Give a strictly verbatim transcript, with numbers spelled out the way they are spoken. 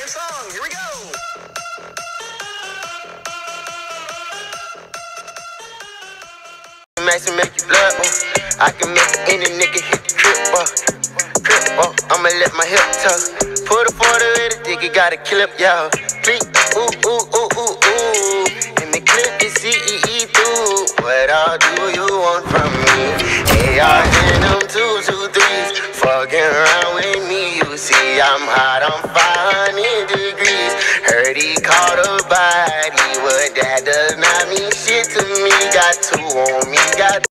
song. Here we go. Max and make you blood, uh. I can make any nigga hit the trip, uh. Trip, uh. I'ma let my hip tuck. Put a forty with a dick, you gotta clip, y'all. Click, ooh, ooh, ooh, ooh, ooh. And the clip is C E E through. What all do you want from me? A R and them two, two, threes. Fucking around with me, you see I'm hot, I'm five hundred degrees. Heard he caught a body, what